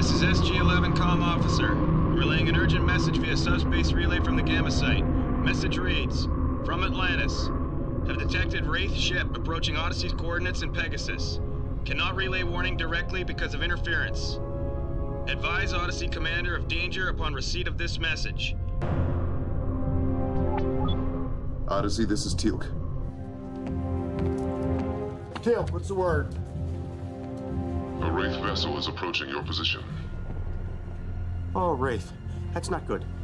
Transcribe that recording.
This is SG-1 comm officer. Relaying an urgent message via subspace relay from the Gamma site. Message reads, from Atlantis. Have detected Wraith ship approaching Odyssey's coordinates in Pegasus. Cannot relay warning directly because of interference. Advise Odyssey commander of danger upon receipt of this message. Odyssey, this is Teal'c. Teal'c, what's the word? A Wraith vessel is approaching your position. Oh, Wraith. That's not good.